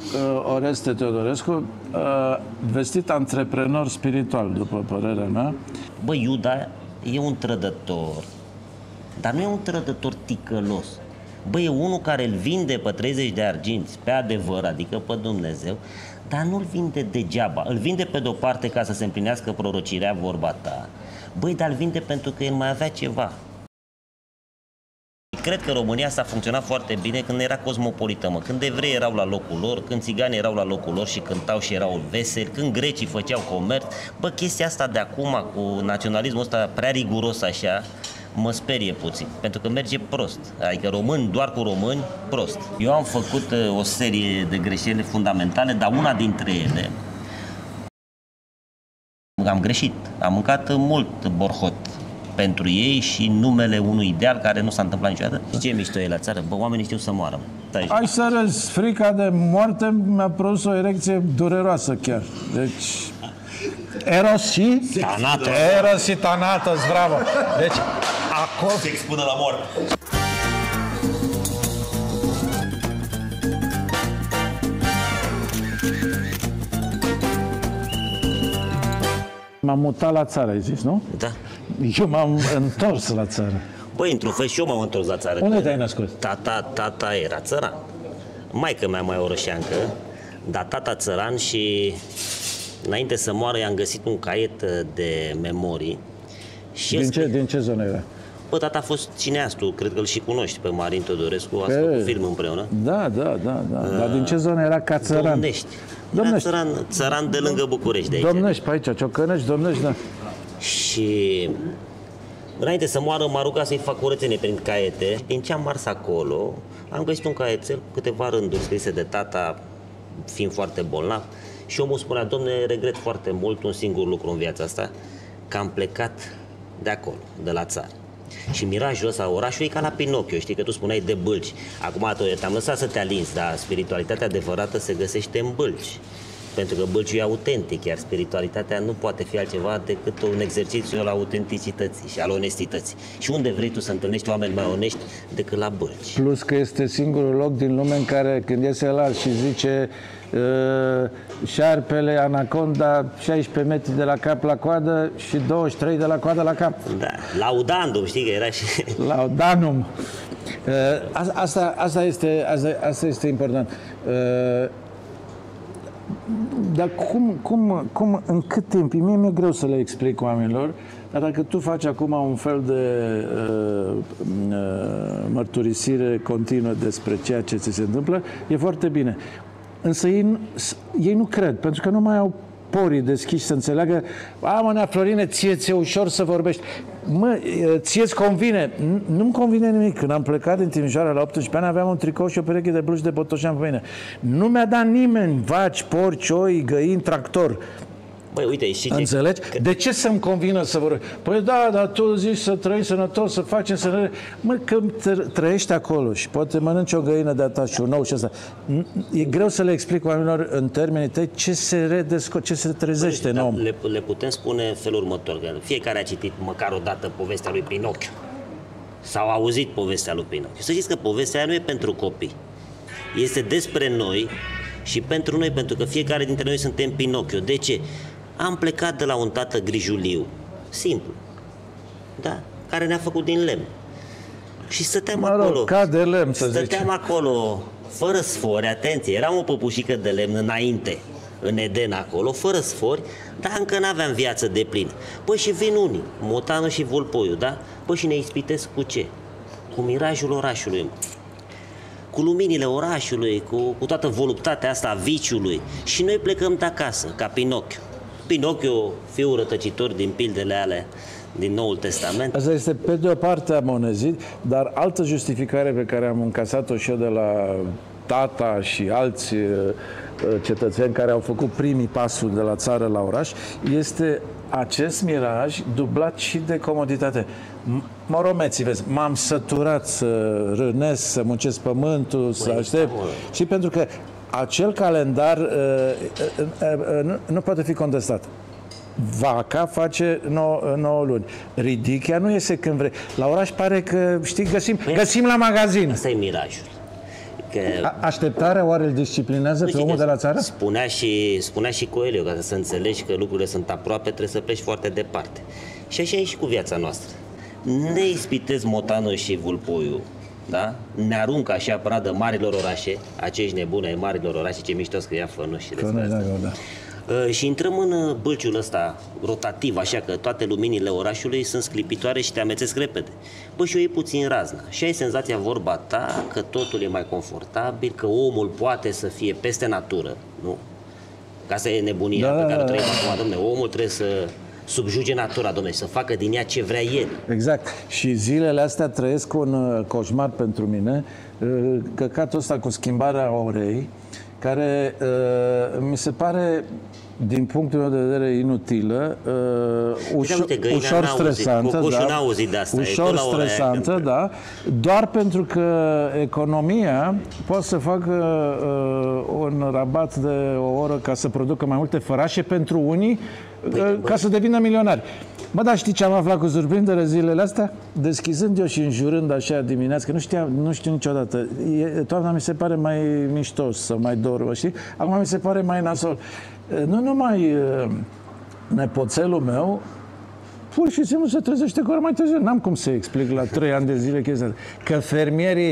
Oreste Teodorescu, vestit antreprenor spiritual, după părerea mea. Bă, Iuda e un trădător, dar nu e un trădător ticălos. Bă, e unul care îl vinde pe 30 de arginți, pe adevăr, adică pe Dumnezeu, dar nu-l vinde degeaba. Îl vinde pe de-o parte ca să se împlinească prorocirea, vorba ta. Băi, dar îl vinde pentru că el mai avea ceva. Cred că România s-a funcționat foarte bine când era cosmopolită, mă. Când evrei erau la locul lor, când țiganii erau la locul lor și cântau și erau veseli, când grecii făceau comerț. Bă, chestia asta de acum, cu naționalismul ăsta prea riguros așa, mă sperie puțin, pentru că merge prost. Adică români, doar cu români, prost. Eu am făcut o serie de greșeli fundamentale, dar una dintre ele am greșit. Am mâncat mult borhot pentru ei și numele unui ideal care nu s-a întâmplat niciodată. Și ce mișto e la țară? Bă, oamenii știu să moară. Ai să râzi, frica de moarte mi-a produs o erecție dureroasă chiar. Deci... Eros și... Thanatos. Eros și Thanatos, bravo. Deci, acolo... Sex până la moarte. M-am mutat la țară, ai zis, nu? Da. Eu m-am întors la țară. Băi, într-un fel și eu m-am întors la țară. Unde te-ai născut? Tata era țăran. Maică mea mai orășeancă, dar tata țăran și înainte să moară i-am găsit un caiet de memorii. Și Din ce zonă era? Bă, tata a fost cineastul, cred că îl și cunoști pe Marin Teodorescu, a făcut film împreună. Da. Dar din ce zonă era ca țăran? Domnești. Țăran de lângă București de aici. Domnești, pe aici, Ciocănești, Domnești, da. Și înainte să moară m-a rugat să-i fac curățenie prin caiete. Din ce am mars acolo, am găsit un caietel cu câteva rânduri scrise de tata, fiind foarte bolnav. Și omul spunea, domne, regret foarte mult un singur lucru în viața asta, că am plecat de acolo, de la țară. Și mirajul ăsta, orașul e ca la Pinocchio, știi că tu spuneai de bâlci. Acum te-am lăsat să te alinzi, dar spiritualitatea adevărată se găsește în bâlci. Pentru că bâlciul e autentic, iar spiritualitatea nu poate fi altceva decât un exercițiu al autenticității și al onestității. Și unde vrei tu să întâlnești oameni mai onești decât la bâlci? Plus că este singurul loc din lume în care când iese la și zice șarpele, anaconda, 16 metri de la cap la coadă și 23 de la coadă la cap. Da, laudandum, știi că era și... Laudanum. Asta este important. Dar cum, în cât timp? Mie mi-e greu să le explic oamenilor, dar dacă tu faci acum un fel de mărturisire continuă despre ceea ce ți se întâmplă, e foarte bine. Însă ei nu cred, pentru că nu mai au porii deschiși să înțeleagă. Mă, Nea Florine, ție ușor să vorbești. Mă, ție-ți convine? Nu-mi convine nimic. Când am plecat din Timișoara la 18 ani, aveam un tricou și o pereche de blugi de Botoșan pe mine. Nu mi-a dat nimeni vaci, porci, oi, găini, tractor. Băi, uite, și înțelegi? De ce să-mi convină să vorbesc? Păi da, dar tu zici să trăiești sănătos, să facem sănătos. Mă, că trăiești acolo și poate mănânci o găină de-a ta și un ou și asta. E greu să le explic oamenilor în termenii tăi ce se trezește în om. Le putem spune în felul următor, că fiecare a citit măcar o dată povestea lui Pinocchio. Sau a auzit povestea lui Pinocchio. Să știți că povestea aia nu e pentru copii. Este despre noi și pentru noi, pentru că fiecare dintre noi suntem Pinocchio. De ce? Am plecat de la un tată grijuliu, simplu, da, care ne-a făcut din lemn. Și stăteam acolo. Ca de lemn, să stăteam acolo, fără sfori, atenție, eram o păpușică de lemn înainte, în Eden acolo, fără sfori, dar încă n-aveam viață de plină. Păi și vin unii, motană și vulpoiu, da? Păi și ne ispitesc cu ce? Cu mirajul orașului, cu luminile orașului, cu toată voluptatea asta a viciului. Și noi plecăm de acasă, ca Pinocchio. Pinocchio, fiul rătăcitor din pildele alea din Noul Testament. Asta este pe de o parte amonezit, dar altă justificare pe care am încasat-o și eu de la tata și alți cetățeni care au făcut primii pasul de la țară la oraș, este acest miraj dublat și de comoditate. Moromeții, vezi, m-am săturat să rânesc, să muncesc pământul, să aștept. Și pentru că acel calendar nu poate fi contestat. Vaca face 9 luni. Ridichea nu iese când vrei. La oraș pare că, știi, găsim la magazin. Asta e mirajul. Așteptarea oare îl disciplinează pe omul de la țară? Spunea și Coelho, ca să înțelegi că lucrurile sunt aproape, trebuie să pleci foarte departe. Și așa e și cu viața noastră. Ne ispitez motanul și vulpuiul, da? Ne aruncă așa pradă marilor orașe, acești nebuni ai marilor orașe, ce mișto scria Fănuș și despre asta. Da. Și intrăm în bâlciul ăsta rotativ, așa că toate luminile orașului sunt sclipitoare și te amețesc repede. Bă, și o iei puțin razna. Și ai senzația, vorba ta, că totul e mai confortabil, că omul poate să fie peste natură, nu? Că asta e nebunia pe care o trăim acum, dom'le. Omul trebuie să subjuge natura, dom'le, să facă din ea ce vrea el. Exact. Și zilele astea trăiesc un coșmar pentru mine, căcatul ăsta cu schimbarea orei, care mi se pare, din punctul meu de vedere, inutilă, ușor stresantă, ușor stresantă, da, doar pentru că economia poate să facă un rabat de o oră ca să producă mai multe fărașe pentru unii, ca să devină milionari. Mă, dar știi ce am aflat cu surprindere zilele astea? Deschizând eu și înjurând așa dimineața, că nu știu niciodată. Toamna mi se pare mai mișto sau mai doră, știi? Acum mi se pare mai nasol. Nu numai nepoțelul meu, pur și simplu se trezește cu ori mai târziu. N-am cum să explic la 3 ani de zile chestia. Că fermierii...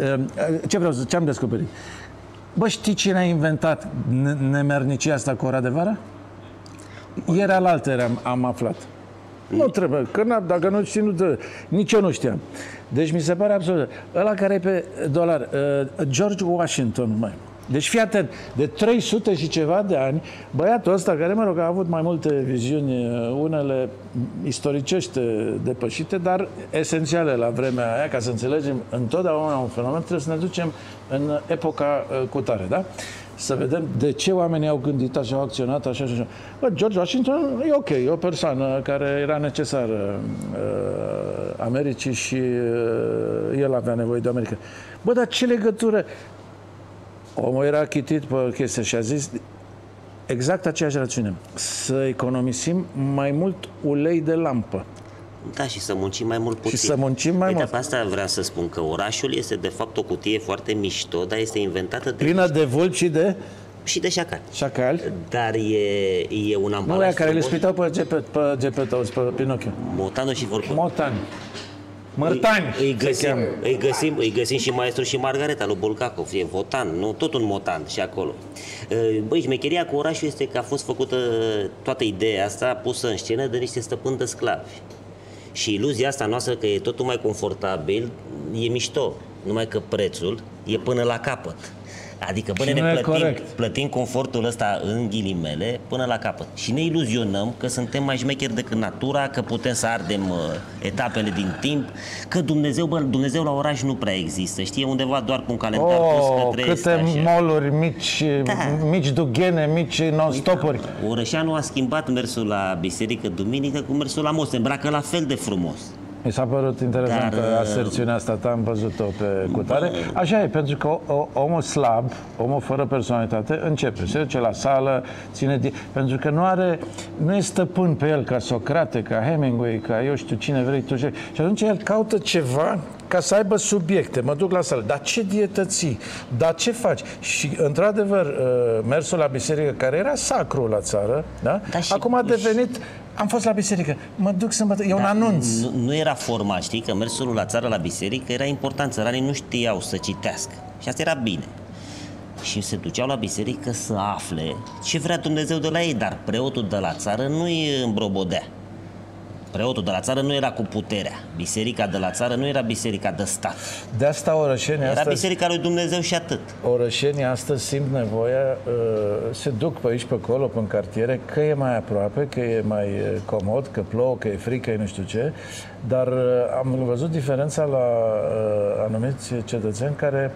Ce am descoperit? Bă, știi cine a inventat nemernicia asta cu ora de vară? Ieri alaltă am aflat. Nu trebuie, că dacă nu știi, nici eu nu știam. Deci mi se pare absolut. Ăla care e pe dolar, George Washington, măi. Deci fii atent, de 300 și ceva de ani, băiatul ăsta, care, mă rog, a avut mai multe viziuni, unele istoricește depășite, dar esențiale la vremea aia, ca să înțelegem întotdeauna un fenomen, trebuie să ne ducem în epoca cutare, da? Să vedem de ce oamenii au gândit așa, au acționat așa și așa. Bă, George Washington e ok, e o persoană care era necesară Americii și el avea nevoie de America. Bă, dar ce legătură? Omul era chitit pe chestia și a zis exact aceeași rațiune. Să economisim mai mult ulei de lampă. Da, și să muncim mai mult puțin. Și să muncim mai mult. Pe asta vreau să spun, că orașul este de fapt o cutie foarte mișto, dar este inventată de... Plină de vulpi și de... Și de șacali. Șacali. Dar e un ambalaj. Nu, aia care le spitau pe Geppetto, pe Pinocchio. Motanul și vulpul. Motani. Mărtani. Îi găsim și Maestru și Margareta lui Bulgakov, e Votan, nu? Tot un motan și acolo. Băi, șmecheria cu orașul este că a fost făcută toată ideea asta, pusă în scenă de niște stăpâni de sclavi. Și iluzia asta noastră că e totul mai confortabil e mișto, numai că prețul e până la capăt. Adică, bă, ne plătim confortul ăsta în ghilimele până la capăt. Și ne iluzionăm că suntem mai șmecheri decât natura, că putem să ardem etapele din timp, că Dumnezeu la oraș nu prea există. Știi, undeva doar cu un calendar pus că trăiesc câte mall-uri mici, mici dughene, mici non-stopuri. Orășanul a schimbat mersul la biserică duminică cu mersul la most, se îmbracă la fel de frumos. Mi s-a părut interesantă aserțiunea asta ta, am văzut-o pe cutare. Așa e, pentru că omul slab, omul fără personalitate, începe, se duce la sală, pentru că nu e stăpân pe el ca Socrate, ca Hemingway, ca eu știu cine vrei tu. Și atunci el caută ceva ca să aibă subiecte. Mă duc la sală. Dar ce dietă ții? Dar ce faci? Și, într-adevăr, mersul la biserică, care era sacru la țară, da? Acum a devenit... Am fost la biserică, mă duc sâmbătă, e un anunț. Nu era formal, știi, că mersul la țară la biserică era important, țăranii nu știau să citească. Și asta era bine. Și se duceau la biserică să afle ce vrea Dumnezeu de la ei, dar preotul de la țară nu îi îmbrobodea. Preotul de la țară nu era cu puterea. Biserica de la țară nu era biserica de stat. De asta orășenii era biserica lui Dumnezeu și atât. Orășenii astăzi simt nevoia, se duc pe aici, pe acolo, pe în cartiere, că e mai aproape, că e mai comod, că plouă, că e frică, nu știu ce, dar am văzut diferența la anumiți cetățeni care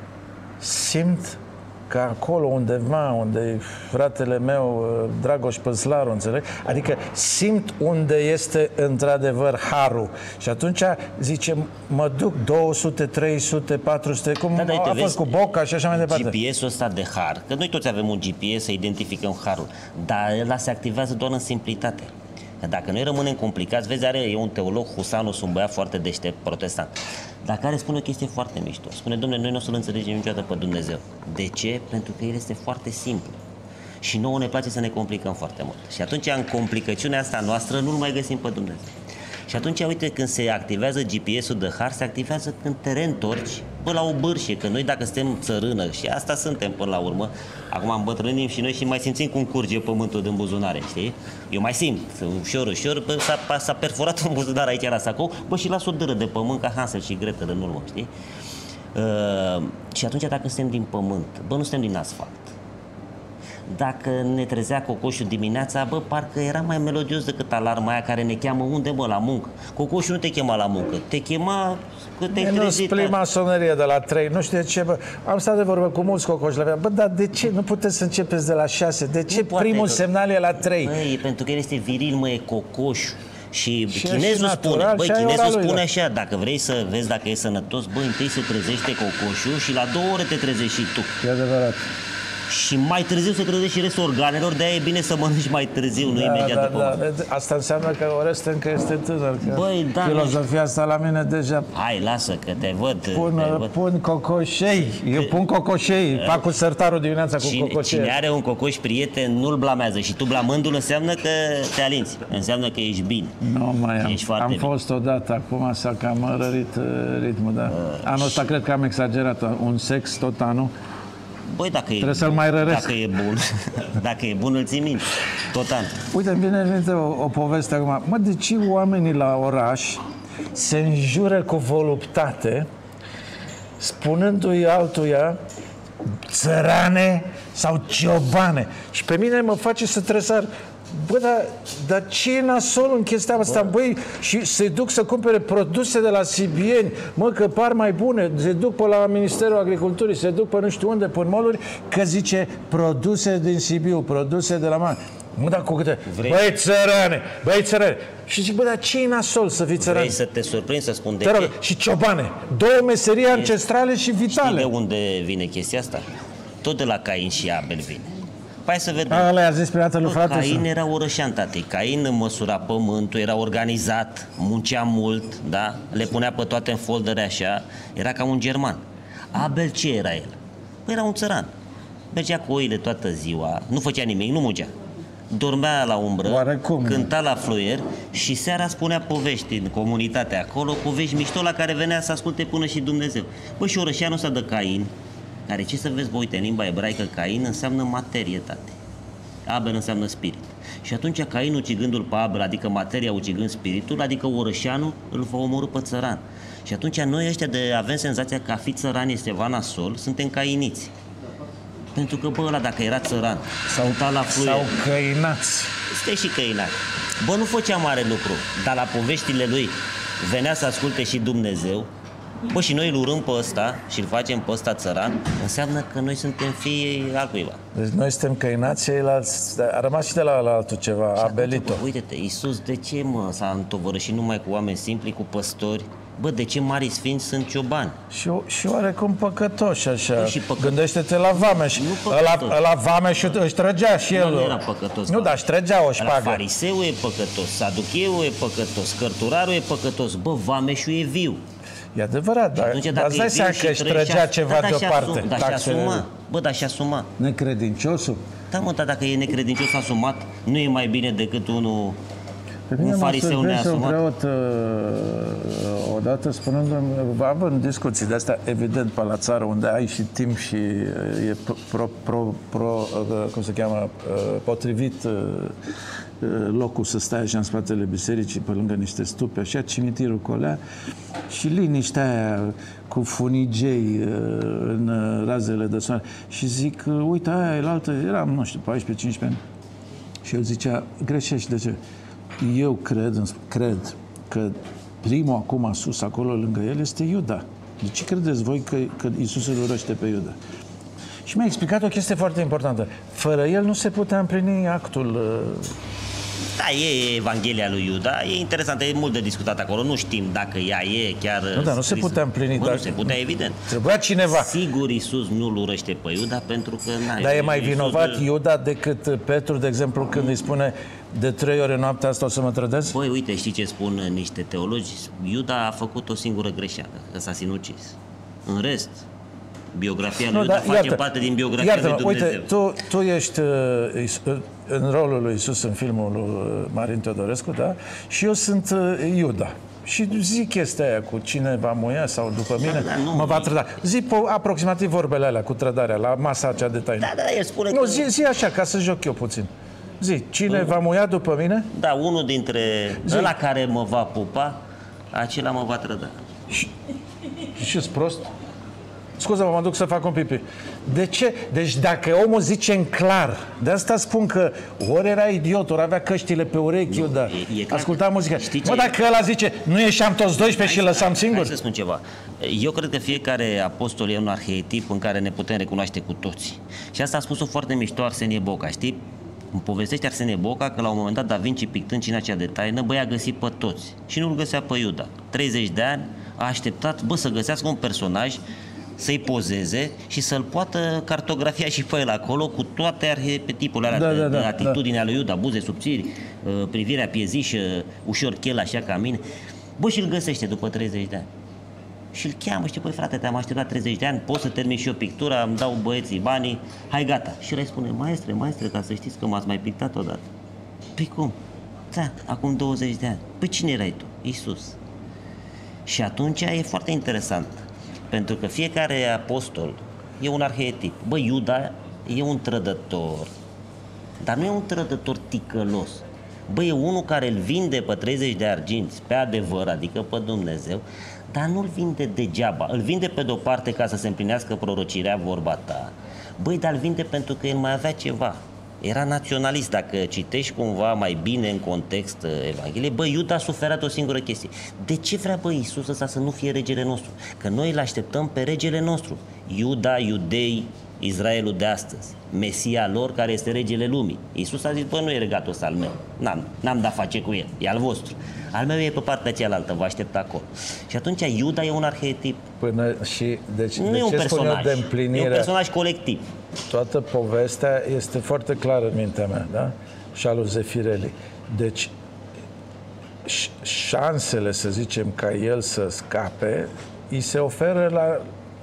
simt că acolo undeva, unde e fratele meu, Dragoș Păslaru, înțeleg? Adică simt unde este într-adevăr harul. Și atunci zice, mă duc 200, 300, 400, cum a fost cu Boca și așa mai departe. GPS-ul ăsta de har, că noi toți avem un GPS să identificăm harul, dar ăla se activează doar în simplitate. Că dacă noi rămânem complicați, vezi, e un teolog, Husanus, un băiat foarte deștept, protestant. dar care spune o chestie foarte mișto. Spune, domnule, noi nu o să-L înțelegem niciodată pe Dumnezeu. De ce? Pentru că El este foarte simplu. Și nouă ne place să ne complicăm foarte mult. Și atunci, în complicăciunea asta noastră, nu-L mai găsim pe Dumnezeu. Și atunci, uite, când se activează GPS-ul de har, se activează când te reîntorci la o bârșie, că noi dacă suntem țărână, și asta suntem până la urmă, acum îmbătrânim și noi și mai simțim cum curge pământul din buzunare, știi? Eu mai simt, ușor, s-a perforat un buzunar aici la sacou, și las o dâră de pământ ca Hansel și Gretel în urmă, știi? Și atunci dacă suntem din pământ, nu suntem din asfalt. Dacă ne trezea cocoșul dimineața, parcă era mai melodios decât alarma aia care ne cheamă unde, la muncă. Cocoșul nu te chema la muncă, te chema că te-ai trezit. Prima sonerie de la 3, nu știu de ce, am stat de vorbă cu mulți cocoși la mea, dar de ce nu puteți să începeți de la 6? De ce primul semnal e la 3? Băi, pentru că el este viril, e cocoșul. Și chinezul spune, așa, dacă vrei să vezi dacă e sănătos, întâi se trezește cocoșul și la 2 ore te trezești și tu. E adevărat. Și mai târziu se trezește și restul organelor, de-aia e bine să mănânci mai târziu, nu imediat după. Asta înseamnă că Oreste încă este tânăr. Că filozofia asta la mine deja... Hai, lasă că te văd. Pun cocoșei. Eu pun cocoșei. Fac cu sertarul dimineața cu cocoșei. Cine are un cocoș prieten nu-l blamează. Și tu blamându-l înseamnă că te alinți. Înseamnă că ești bine. Nu mai am. Am fost odată, acum s-a cam rărit ritmul, da. Anul ăsta cred că am exagerat. Un sex tot anul. Băi, dacă trebuie să-l mai răresc. Dacă e bun, dacă e bun, îl ții minte. Tot an. Uite, îmi vine în minte o poveste acum. De ce oamenii la oraș se înjură cu voluptate, spunându-i altuia țărane sau ciobane? Și pe mine mă face să tresar. Dar ce e nasol în chestia asta? Băi, și se duc să cumpere produse de la sibieni, că par mai bune, se duc pe la Ministerul Agriculturii, se duc pe nu știu unde, pe mall-uri, că zice produse din Sibiu, produse de la mare. Dar cu câte? Băi țărane! Și zic, dar ce e nasol să fii țăran? Vrei să te surprinzi să spun de ce? Și ciobane, două meserii ancestrale și vitale. Știi de unde vine chestia asta? Tot de la Cain și Abel vine. Hai să vedem. A zis prima dată lui frate. Cain era orășean, tati. Cain măsura pământul, era organizat, muncea mult, da? Le punea pe toate în foldere așa. Era ca un german. Abel ce era el? Era un țăran. Mergea cu oile toată ziua, nu făcea nimic, nu muncea. Dormea la umbră, cânta la fluier și seara spunea povești în comunitatea acolo, povești mișto la care venea să asculte până și Dumnezeu. Și orășeanul ăsta de Cain, care, ce să vezi, uite, în limba ebraică, Cain înseamnă materietate. Abel înseamnă spirit. Și atunci Cain ucigându-l pe Abel, adică materia ucigând spiritul, adică orășeanul îl va omorî pe țăran. Și atunci noi ăștia avem senzația că a fi țăran este ceva nasol, suntem cainiți. Pentru că, ăla dacă era țăran, s-a uitat la fluier. Sau căinați. Stai și căinați. Nu făcea mare lucru, dar la poveștile lui venea să asculte și Dumnezeu. Și noi îl urâm pe ăsta și îl facem pe ăsta țăran, înseamnă că noi suntem fii altcuiva. Deci noi suntem căinați, ceilalți, a rămas și de la altul ceva, și Abelito. Uite-te, Iisus de ce s-a întovărășit numai cu oameni simpli, cu păstori? De ce marii sfinți sunt ciobani? Și oarecum păcătoși așa. Gândește-te la Vameș. La Vameș își trăgea și el. Nu era păcătos. Nu, dar își trăgea o șpagă. Fariseul e păcătos, saducheul e păcătos, cărturarul e păcătos. Vameșul e viu. E adevărat, dar îți dai seama că își trăgea ceva deoparte. Dar și asuma. Necredinciosul? Dar dacă e necredincios asumat, nu e mai bine decât un fariseu neasumat? Un preot odată spunându-mi, având discuții de astea, evident, pe la țară, unde ai și timp și e cum se cheamă, potrivit locul să stai așa în spatele bisericii, pe lângă niște stupe, așa, cimitirul colea și liniștea aia cu funigei în razele de soare. Și zic, uite, aia e la altă, eram, nu știu, 14-15 ani. Și el zicea, greșești, de ce? Eu cred că primul acum sus, acolo lângă el, este Iuda. De ce credeți voi că Iisus îl urăște pe Iuda? Și mi-a explicat o chestie foarte importantă. Fără el nu se putea împlini actul Da, e Evanghelia lui Iuda, e interesant, e mult de discutat acolo, nu știm dacă ea e chiar... Nu, dar nu se putea împlini. Nu se putea, evident. Trebuia cineva. Sigur, Iisus nu-l urăște pe Iuda pentru că... Dar e mai vinovat Iuda decât Petru, de exemplu, când îi spune de 3 ore noaptea asta o să mă trădezi? Băi, uite, știi ce spun niște teologi? Iuda a făcut o singură greșeală, că s-a sinucis. În rest, biografia lui Iuda face parte din biografia lui Dumnezeu. Uite, tu ești în rolul lui Iisus în filmul lui Marin Teodorescu, da? Și eu sunt Iuda. Și zic chestia aia cu cine va muia sau după mine, mă va trăda. Zi aproximativ vorbele alea cu trădarea, la masa acea de taină. Da, el spune nu, zi așa, ca să joc eu puțin. Zi, cine va muia după mine? Da, unul dintre ăla care mă va pupa, acela mă va trăda. Și-s prost? Scuză-mă, mă duc să fac un pipi. De ce? Deci dacă omul zice în clar, de asta spun că ori era idiot, ori avea căștile pe urechi, dar asculta muzica. Mă, dacă ăla zice, nu ieșeam toți 12 și lăsam singur? Hai să spun ceva. Eu cred că fiecare apostol e un arhetip în care ne putem recunoaște cu toți. Și asta a spus-o foarte mișto Arsenie Boca, știi? Îmi povestește Arsenie Boca că la un moment dat Da Vinci, pictând cina aceea de taină, băi, a găsit pe toți. Și nu-l găsea pe Iuda. 30 de ani a așteptat, să găsească un personaj să-i pozeze și să-l poată cartografia și pe el acolo cu toate arhetipurile alea de atitudinea lui Iuda, buze subțiri, privirea piezișă, ușor chel așa ca mine. Bă, și îl găsește după 30 de ani. Și îl cheamă, știi, păi frate, te-am așteptat 30 de ani, pot să termin și eu pictura, îmi dau băieții banii, hai gata. Și el îi spune, maestre, ca să știți că m-ați mai pictat odată. Păi cum? Da, acum 20 de ani. Păi cine erai tu? Iisus. Și atunci e foarte interesant. Pentru că fiecare apostol e un arhetip. Bă, Iuda e un trădător, dar nu e un trădător ticălos. Bă, e unul care îl vinde pe 30 de arginți, pe adevăr, adică pe Dumnezeu, dar nu-l vinde degeaba. Îl vinde pe de-o parte ca să se împlinească prorocirea, vorba ta. Băi, dar îl vinde pentru că el mai avea ceva. Era naționalist, dacă citești cumva mai bine în context Evangheliei. Bă, Iuda a suferat o singură chestie. De ce vrea, bă, Iisus ăsta să nu fie regele nostru? Că noi îl așteptăm pe regele nostru. Iuda, iudei, Israelul de astăzi. Mesia lor care este regele lumii. Iisus a zis, bă, nu e regatul ăsta al meu. N-am de-a face cu el, e al vostru. Al meu e pe partea cealaltă, vă aștept acolo. Și atunci Iuda e un arhetip. Deci, nu e un personaj, e un personaj colectiv. Toată povestea este foarte clară în mintea mea, da? Și a lui Zefirelli. Deci, șansele, să zicem, ca el să scape, îi se oferă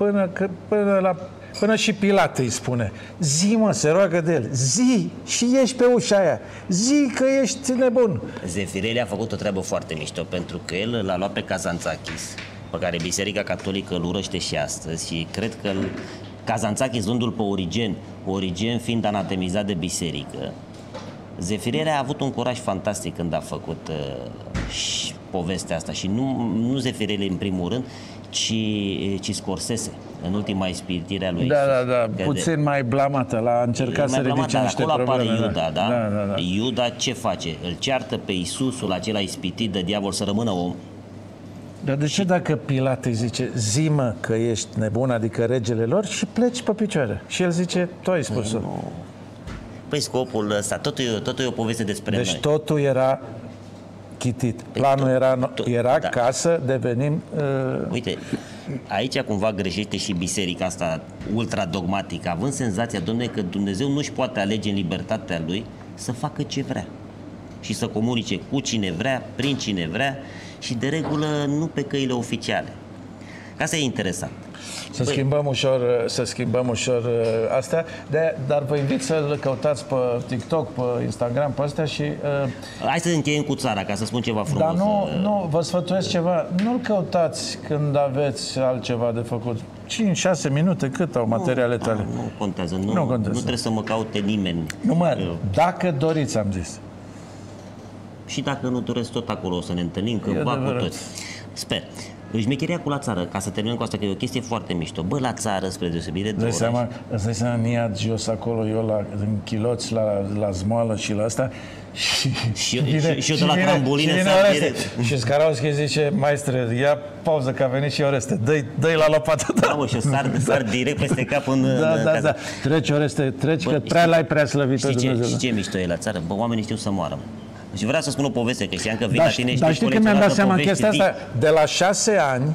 până și Pilat îi spune. Zi, mă, se roagă de el. Zi și ieși pe ușa aia. Zi că ești nebun. Zefirelli a făcut o treabă foarte mișto, pentru că el l-a luat pe Kazantzakis, pe care Biserica Catolică îl urăște și astăzi, și cred că Kazantzakis luându-l pe Origen fiind anatemizat de biserică. Zefirelli a avut un curaj fantastic când a făcut povestea asta. Și nu Zefirelli în primul rând, ci Scorsese, în ultima ispitire a lui Iisus. Da, puțin mai blamată, l-a încercat să ridice niște probleme. Acolo apare Iuda, da? Iuda ce face? Îl ceartă pe Iisusul acela ispitit de diavol să rămână om. Dar de ce dacă Pilat îi zice, zi-mă că ești nebun, adică regele lor, și pleci pe picioare? Și el zice, tu ai spus-o. Păi scopul ăsta, totul e o poveste despre noi. Deci totul era chitit. Planul era ca să devenim... Uite, aici cumva greșește și biserica asta ultra-dogmatică, având senzația, dom'le, că Dumnezeu nu-și poate alege în libertatea Lui să facă ce vrea și să comunice cu cine vrea, prin cine vrea și de regulă nu pe căile oficiale. Asta e interesant. Să schimbăm ușor astea, dar vă invit să-l căutați pe TikTok, pe Instagram, pe astea și... Hai să încheiem cu țara, ca să spun ceva frumos. Dar nu, vă sfătuiesc ceva, nu-l căutați când aveți altceva de făcut. 5-6 minute, cât au materiale tale? Nu contează, nu trebuie să mă caute nimeni. Dacă doriți, am zis. Și dacă nu doresc, tot acolo o să ne întâlnim, că va cu toți. Sper. Șmecheria cu la țară, ca să terminăm cu asta, că e o chestie foarte mișto. Bă, la țară, spre deosebire de oraș. Îți dai seama, Niad jos acolo, eu în chiloți, la zmoală și la asta. Și eu de la trambulină și Scaravski zice, maestre, ia pauză că a venit și Oreste, dă-i la lopată. Da, mă, și eu sar direct peste cap în casă. Da. Treci, Oreste, că prea l-ai prea slăvit Dumnezeu. Și ce mișto e la țară? Bă, oamenii știu să moară. Și vreau să spun o poveste, că știam că vin la tine și dar știi că mi-am dat seama chestia asta? De la 6 ani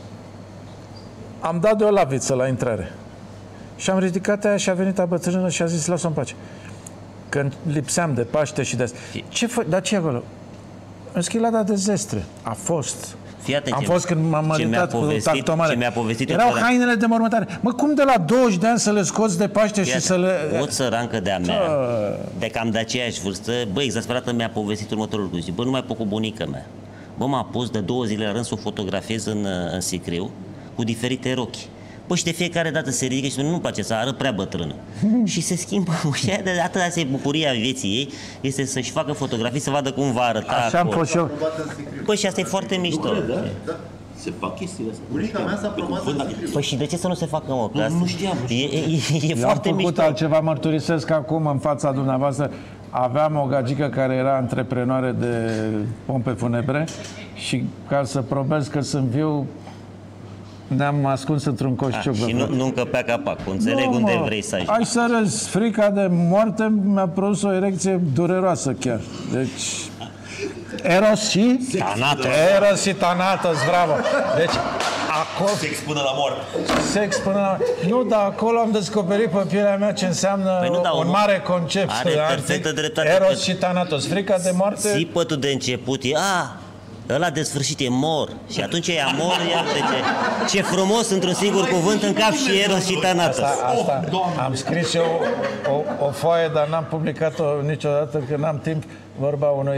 am dat de o laviță la intrare. Și am ridicat aia și a venit a bătrână și a zis, lasă-o în pace. Când lipseam de Paște și de asta. Dar ce e acolo? În Schilada de Zestre. A fost. Am fost când m-am măritat cu tactomare. Erau hainele de mormântare. Mă, cum de la 20 de ani să le scoți de Paște și să le... O țărancă de-a mea, de cam de aceeași vârstă, bă, exasperată, mi-a povestit următorul lucru. Zic, bă, nu mai pot cu bunica mea. Bă, m-a pus de 2 zile la rând să o fotografiez în sicriu cu diferite rochi. Bă, și de fiecare dată se ridică și spune, nu-mi place, să arăt prea bătrână. Și se schimbă. Și de atâta este bucuria vieții ei, este să-și facă fotografii, să vadă cum va arăta. Așa am fost eu. Bă, și asta e foarte mișto. Da. Se fac chestiile astea. Bunica mea s-a aprobat. Păi și de ce să nu se facă, mă? Că nu știam. E foarte mișto. Am făcut altceva, mărturisesc acum în fața dumneavoastră. Aveam o gagică care era antreprenoare de pompe funebre și ca să probez că sunt viu, ne-am ascuns într-un coșciuc. Și nu încăpea capacul, înțeleg unde vrei să ajungi. Ai să râzi, frica de moarte mi-a produs o erecție dureroasă chiar. Deci, Eros și Thanatos. Eros și Thanatos, bravo. Deci, acolo... Sex până la moarte. Sex până la... Nu, dar acolo am descoperit pe pielea mea ce înseamnă un mare concept. Are perfectă dreptate. Eros și Thanatos. Frica de moarte... Țipătul de început e... Ăla de sfârșit e mor. Și atunci e amor, iată ce frumos într-un singur cuvânt în cap și Eros și Thanatos. Asta am scris eu o foaie, dar n-am publicat-o niciodată, că n-am timp. Vorba unui...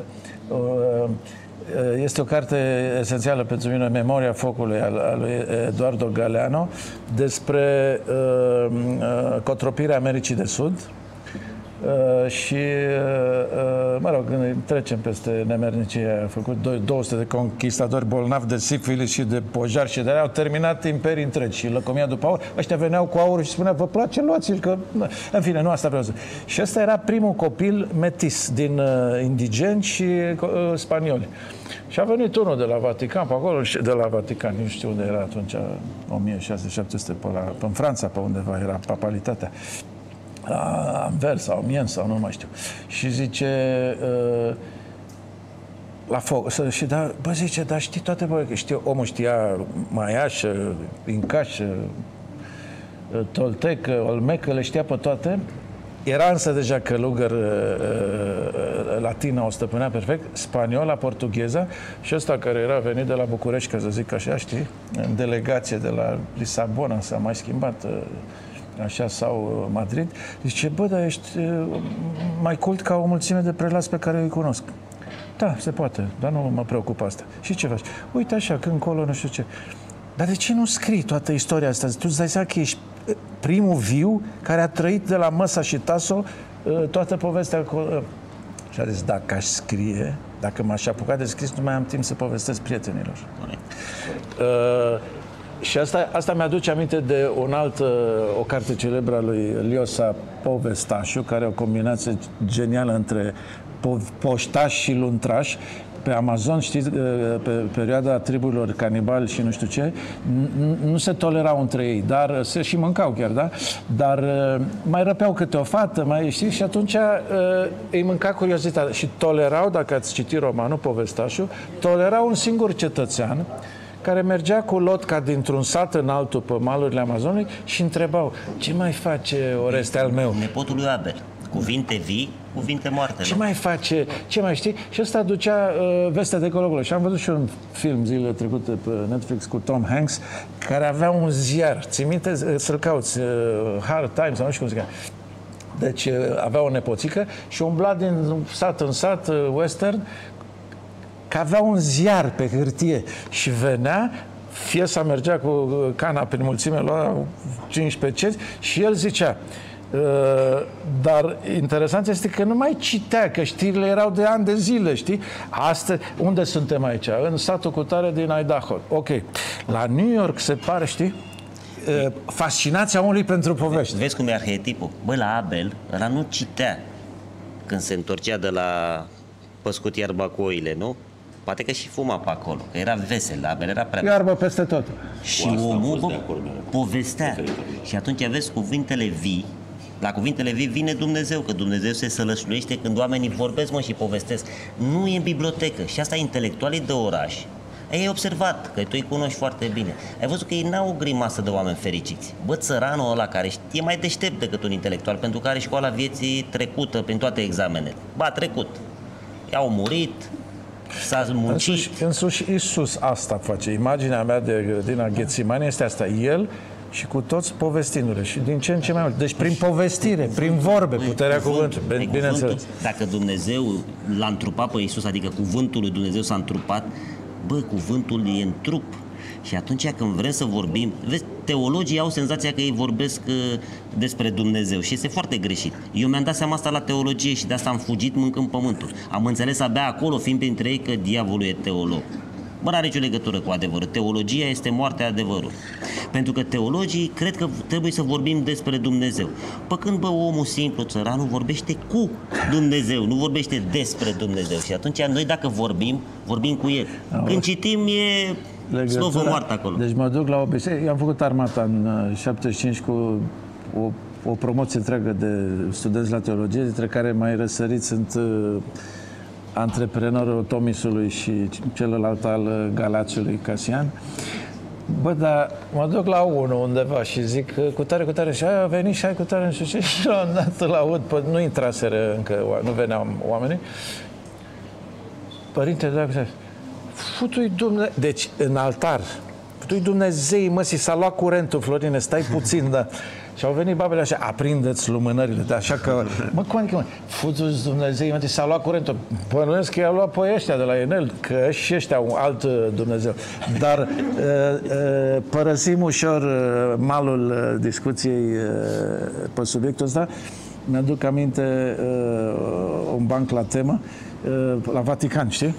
Este o carte esențială pentru mine, Memoria focului, al lui Eduardo Galeano, despre cotropirea Americii de Sud. Și, mă rog, trecem peste nemernicie. A făcut 200 de conquistadori bolnavi de sifilis și de pojar și de alea. Au terminat imperii întregi și lăcomia după aur. Ăștia veneau cu aur și spuneau, vă place, luați-l, că... În fine, nu asta vreau să... Și ăsta era primul copil metis din indigeni și spanioli. Și a venit unul de la Vatican, pe acolo, de la Vatican, nu știu unde era atunci, 1600, în Franța, pe undeva era papalitatea. La Anvers sau Amiens sau nu mai știu. Și zice la foc, și da, bă, zice, dar știi toate, bă, că știu, omul știa maiașă, incașă, toltecă, olmecă, le știa pe toate. Era însă deja călugăr, latina o stăpânea perfect, spaniola, portugheza și ăsta care era venit de la București, ca să zic așa, știi, în delegație de la Lisabona, s-a mai schimbat așa, sau Madrid, zice, bă, dar ești mai cult ca o mulțime de prelați pe care îi cunosc. Da, se poate, dar nu mă preocupă asta. Și ce faci? Uite așa, când încolo, nu știu ce. Dar de ce nu scrii toată istoria asta? Tu îți dai seama că ești primul viu care a trăit de la Măsa și Taso toată povestea acolo. Și a zis, dacă aș scrie, dacă m-aș apuca de scris, nu mai am timp să povestesc prietenilor. Și asta mi-aduce aminte de o carte celebră a lui Liosa Povestașu, care e o combinație genială între poștaș și luntraș. Pe Amazon, știți, pe perioada triburilor canibali și nu știu ce, nu se tolerau între ei, dar se și mâncau chiar, da? Dar mai răpeau câte o fată, mai știi, și atunci îi mânca curiozitatea. Și tolerau, dacă ați citit romanul Povestașul, tolerau un singur cetățean care mergea cu lotca dintr-un sat în altul pe malurile Amazonului și întrebau, ce mai face Oreste al meu? Nepotul lui Abel. Cuvinte vii, cuvinte moarte. Ce mai face? Ce mai știi? Și ăsta ducea vestea de colo. Și am văzut și un film zilele trecute pe Netflix cu Tom Hanks, care avea un ziar. Ți minte? Să-l cauți. Hard Times, sau nu știu cum se cheamă. Deci avea o nepoțică și umbla din sat în sat, western, că avea un ziar pe hârtie și venea, fiesa mergea cu cana prin mulțime, lua 15 cenți și el zicea, dar interesant este că nu mai citea, că știrile erau de ani de zile, știi? Astăzi, unde suntem aici? În satul cutare din Idaho. Ok. La New York se pare, știi? Fascinația omului pentru povești. Vezi cum e arhetipul? Băi, la Abel, ăla nu citea când se întorcea de la păscut iarba cu oile, nu? Poate că și fuma pe acolo, că era vesel, la Abel era prea... Iarbă peste tot. Și omul povestea. Și atunci aveți cuvintele vii, La cuvintele vii vine Dumnezeu, că Dumnezeu se sălășluiește când oamenii vorbesc, mă, și povestesc. Nu e în bibliotecă. Și asta intelectualii de oraș. Ei observat, că tu îi cunoști foarte bine. Ai văzut că ei n-au o grimasă de oameni fericiți. Bă, țăranul ăla care e mai deștept decât un intelectual, pentru că are școala vieții trecută prin toate examenele. Ba, a trecut. I-au murit, s-a muncit. Însuși Iisus asta face. Imaginea mea de grădina Ghețimani este asta. El și cu toți povestindu-le. Și din ce în ce mai mult. Deci prin povestire, prin vorbe, puterea cuvântului. Bineînțeles. Dacă Dumnezeu l-a întrupat pe Iisus, adică cuvântul lui Dumnezeu s-a întrupat, bă, cuvântul e în trup. Și atunci când vrem să vorbim, vezi, teologii au senzația că ei vorbesc despre Dumnezeu și este foarte greșit. Eu mi-am dat seama asta la teologie și de asta am fugit mâncând pământul. Am înțeles abia acolo, fiind printre ei, că diavolul e teolog. Bă, n-are nicio legătură cu adevărul. Teologia este moartea adevărului. Pentru că teologii cred că trebuie să vorbim despre Dumnezeu. Pă când, bă, omul simplu, țăranul, vorbește cu Dumnezeu, nu vorbește despre Dumnezeu. Și atunci noi dacă vorbim cu El. Când citim e slovă moartă acolo. Deci mă duc la o biserică. Eu am făcut armata în 75 cu o promoție întreagă de studenți la teologie, dintre care mai răsăriți sunt antreprenorul Tomisului și celălalt al Galațiului, Casian. Bă, dar mă duc la unul undeva și zic cu tare și a venit și ai cu tare și la un dat îl aud, nu intraseră încă, nu veneau oamenii. Părinte, dacă futui Dumnezeu, deci în altar, futui Dumnezei, mă, și s-a luat curentul, Florine, stai puțin, da. Și au venit babele așa, aprindeți lumânările, de așa că, mă, cum adică, mă, futu-ți Dumnezei, mă, s-a luat curentul. Bănuiesc că i-au luat pe ăștia de la Enel, că și ăștia au alt Dumnezeu. Dar părăsim ușor malul discuției pe subiectul ăsta. Mi-aduc aminte un banc la temă, la Vatican, știi?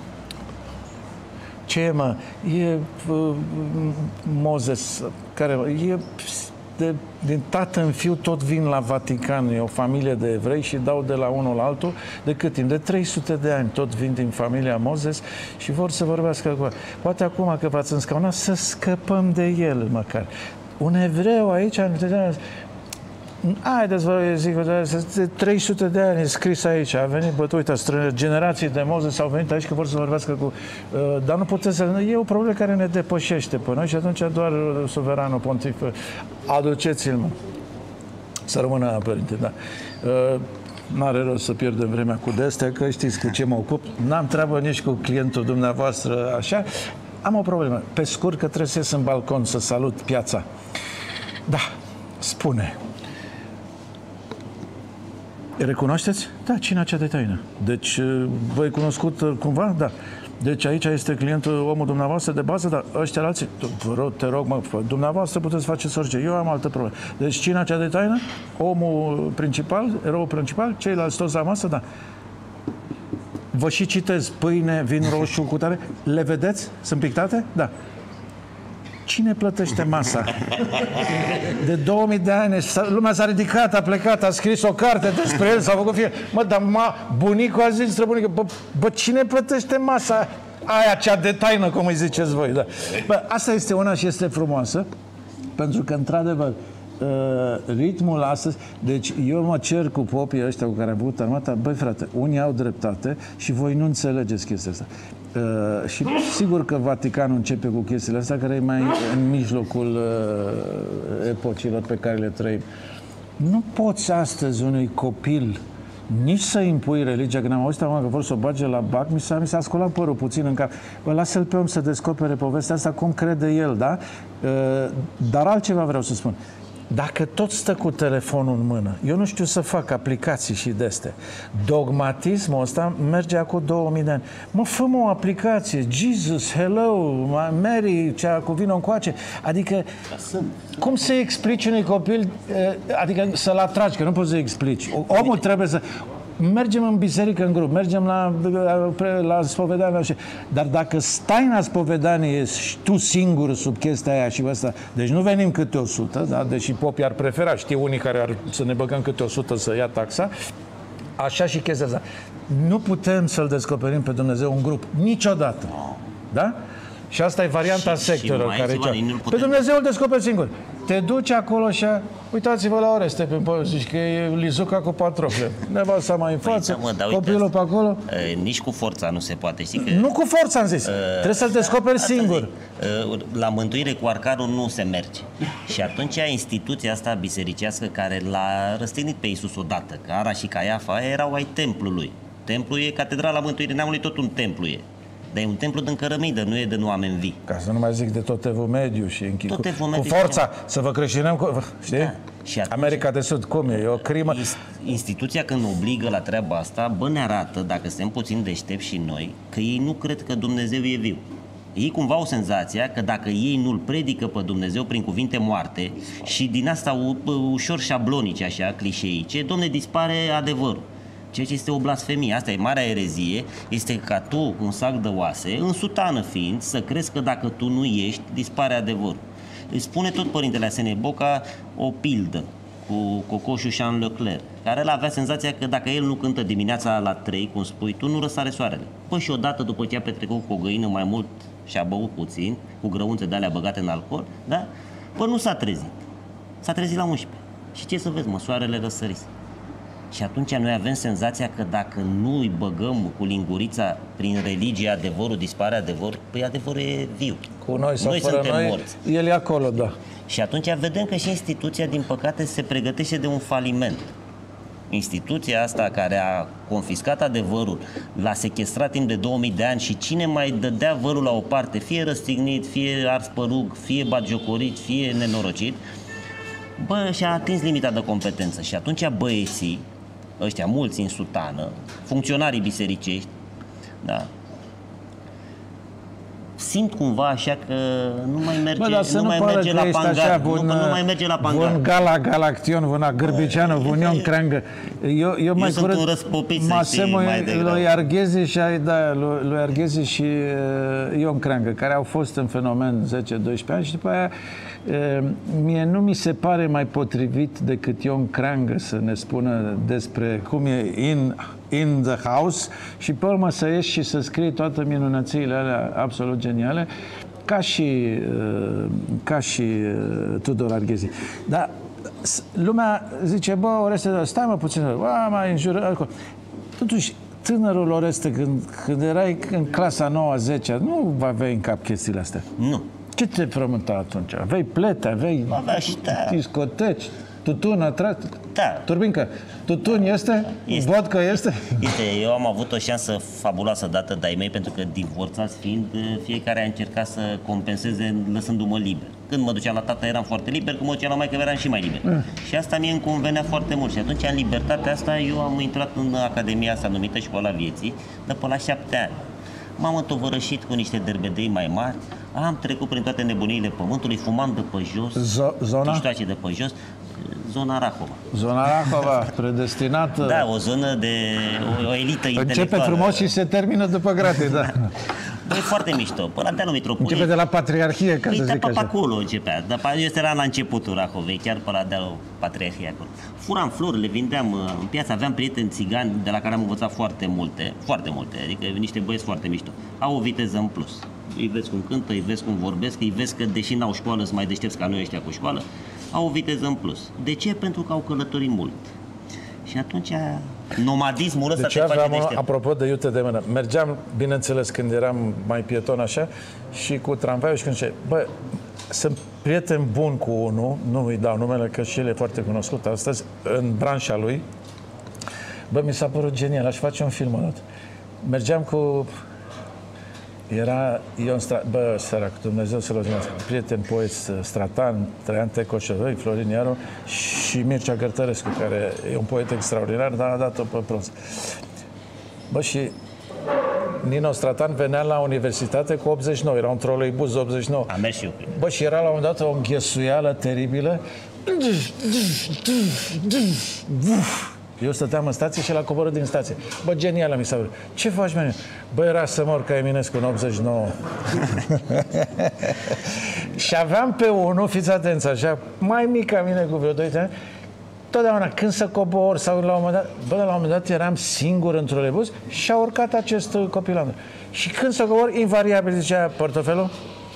Ce e, mă? E Moses, care e... din tată în fiu tot vin la Vatican, e o familie de evrei și dau de la unul la altul. De cât timp? De 300 de ani tot vin din familia Moses și vor să vorbească cu... Poate acum că v-ați înscaunat, să scăpăm de el măcar. Un evreu aici, haideți, vă zic, de 300 de ani e scris aici, a venit, bă, uite, generații de Moses au venit aici că vor să vorbească cu... dar nu puteți să... E o problemă care ne depășește pe noi și atunci doar suveranul pontif, aduceți-l, mă. Să rămână, părinte, da. N-are rost să pierdem vremea cu de-astea, că știți cu ce mă ocup. N-am treabă nici cu clientul dumneavoastră, așa. Am o problemă. Pe scurt, că trebuie să ies în balcon să salut piața. Da, spune... Recunoașteți? Da, cina cea de taină. Deci, v-ai cunoscut cumva? Da. Deci aici este clientul, omul dumneavoastră de bază, dar ăștia alții, te rog, mă, dumneavoastră puteți face orice. Eu am altă problemă. Deci cina cea de taină, omul principal, eroul principal, ceilalți toți la masă, da. Vă și citez, pâine, vin roșu, cu tare, le vedeți? Sunt pictate? Da. Cine plătește masa? De 2000 de ani, lumea s-a ridicat, a plecat, a scris o carte despre el, s-a făcut fie. Mă, dar bunicul a zis, străbunică, bă, cine plătește masa aia, cea de taină, cum îi ziceți voi? Da. Bă, asta este una și este frumoasă, pentru că, într-adevăr, ritmul astăzi, deci eu mă cer cu popii ăștia cu care am avut armata, băi frate, unii au dreptate și voi nu înțelegeți chestia asta. Și sigur că Vaticanul începe cu chestiile astea, care e mai în mijlocul epocilor pe care le trăim. Nu poți astăzi unui copil nici să impui religia, când am auzit acum că vor să o bage la bac, mi s-a scolat părul puțin în cap. Bă, lasă-l pe om să descopere povestea asta, cum crede el, da? Dar altceva vreau să spun. Dacă tot stă cu telefonul în mână, eu nu știu să fac aplicații și de-astea. Dogmatismul ăsta merge acum 2000 de ani. Mă, fă-mă o aplicație. Jesus, hello, Mary, cea cu vină încoace. Adică, cum să explici unui copil, adică să-l atragi, că nu poți să explici. Omul trebuie să... Mergem în biserică în grup, mergem la spovedanie, dar dacă stai la spovedanie, ești tu singur sub chestia aia și ăsta, deci nu venim câte 100, da? Deși popii ar prefera, știu unii care ar să ne băgăm câte 100 să ia taxa, așa și chestia asta. Nu putem să-L descoperim pe Dumnezeu în grup, niciodată, da? Și asta e varianta sectelor care pe Dumnezeu îl descoperi singur. Te duci acolo și uitați-vă la Oreste, zici că e Lizuca cu pantrofle. Nevasta mai în față, copilul pe acolo. Nici cu forța nu se poate, știi că... Nu cu forța, am zis. Trebuie să-l descoperi singur. La mântuire cu arcarul nu se merge. Și atunci instituția asta bisericească care l-a răstignit pe Iisus odată, că Ara și Caiafa erau ai templului. Templul e Catedrala Mântuirii Neamului, tot un templu e. Dar e un templu din cărămidă, nu e de oameni vii. Ca să nu mai zic de tot Evul Mediu și cu forța, să vă creștinăm, știi? Da. Și atunci, America de Sud, cum e? E o crimă. Instituția când obligă la treaba asta, bă, ne arată, dacă suntem puțin deștepți și noi, că ei nu cred că Dumnezeu e viu. Ei cumva au senzația că dacă ei nu-L predică pe Dumnezeu prin cuvinte moarte și din asta ușor șablonice, așa, clișeice, Domne, dispare adevărul. Ceea ce este o blasfemie, asta e marea erezie, este ca tu, un sac de oase, în sutană fiind, să crezi că dacă tu nu ești, dispare adevărul. Îi spune tot Părintele Arsenie Boca o pildă cu cocoșul Jean Leclerc, care el avea senzația că dacă el nu cântă dimineața la 3, cum spui tu, nu răsare soarele. Păi și odată după ce a petrecut cu o găină mai mult și a băut puțin, cu grăunțe de alea băgate în alcool, da? Păi nu s-a trezit. S-a trezit la 11. Și ce să vezi, mă, soarele răsărise. Și atunci noi avem senzația că dacă nu îi băgăm cu lingurița prin religie adevărul, dispare adevărul, păi adevărul e viu. Cu noi sau fără suntem noi, morți. El e acolo, da. Și atunci vedem că și instituția, din păcate, se pregătește de un faliment. Instituția asta care a confiscat adevărul, l-a sequestrat timp de 2000 de ani și cine mai dădea vărul la o parte, fie răstignit, fie ars părug, fie batjocorit, fie nenorocit, bă, și-a atins limita de competență. Și atunci băieții, ăștia mulți în sutană, funcționarii bisericești, da, simt cumva așa că nu mai merge, nu mai merge la Pangar, nu mai merge la Pangar. Vun Gala Galaction, vuna Gârbiceanu, vun Ion Creangă. Eu mai sunt un răspopit, să știi, mai degrabă. Lui Arghezi și, da, lui Arghezi și Ion Creangă, care au fost în fenomen 10-12 ani și după aia mie nu mi se pare mai potrivit decât Ion Creangă să ne spună despre cum e in the house și pe urmă să ieși și să scrii toate minunățiile alea absolut geniale ca și Tudor Arghezi. Dar lumea zice, bă, Oreste, stai mă puțin, mai înjură. Totuși, tânărul Oreste, când erai în clasa 9-10, nu aveai în cap chestiile astea. Nu. Ce te frământa atunci? Aveai plete, aveai discoteci, tutun atras? Da. Turbincă, tutun este? Vodka este? Eu am avut o șansă fabuloasă dată de-ai mei, pentru că divorțați fiind, fiecare a încercat să compenseze lăsându-mă liber. Când mă duceam la tata eram foarte liber, când mă duceam la maică eram și mai liber. Și asta mie îmi convenea foarte mult. Și atunci, în libertatea asta, eu am intrat în academia asta numită Școala Vieții, de pe la 7 ani. M-am întovărășit cu niște derbedei mai mari, am trecut prin toate nebuniile pământului, fumam de pe jos, zona? de pe jos, zona Rahova. Zona Rahova, predestinată. Da, o zonă de o elită intelectuală. Începe frumos și se termină după grate, da. Băi, foarte mișto, pe la dealul Mitropoliei. Începe de la Patriarhie, ca să zic așa. Pe acolo începea, dar eu eram la începutul Rahovei, chiar pe la dealul Patriarhiei acolo. Furam flori, le vindeam în piață, aveam prieteni țigani de la care am învățat foarte multe, adică niște băieți foarte mișto. Au o viteză în plus. Îi vezi cum cântă, îi vezi cum vorbesc, îi vezi că, deși n-au școală, sunt mai deștepți ca noi ăștia cu școală, au o viteză în plus. De ce? Pentru că au călătorit mult. Și atunci nomadismul ăsta te face deștept. Apropo de iute de mână, mergeam, bineînțeles, când eram mai pieton așa, și cu tramvaiul și când zice, bă, sunt prieten bun cu unul, nu îi dau numele, că și el e foarte cunoscut astăzi, în branșa lui. Bă, mi s-a părut genial, aș face un film odată. Mergeam cu... Era Ion Stratan, bă, sărac, Dumnezeu să-l odinească, prieten, poet, Stratan, Traian Tecoșărăi, Florin Iaru și Mircea Gărtărescu, care e un poet extraordinar, dar a dat-o pe proză. Bă, și Nino Stratan venea la universitate cu 89, era un troleibuz 89. Am mers și eu. Bă, și era la un moment dat o înghesuială teribilă. Eu stăteam în stație și el a coborât din stație. Bă, genială mi s-a văzut. Ce faci, mene? Bă, era să mor ca Eminescu în 89. Și aveam pe unul, fiți atenți, așa, mai mic ca mine cu vreo 2 ani, totdeauna când să cobor sau la un moment dat, bă, la un moment dat eram singur în trolebuz și a urcat acest copil al meu. Și când să cobor, invariabil zicea portofelul,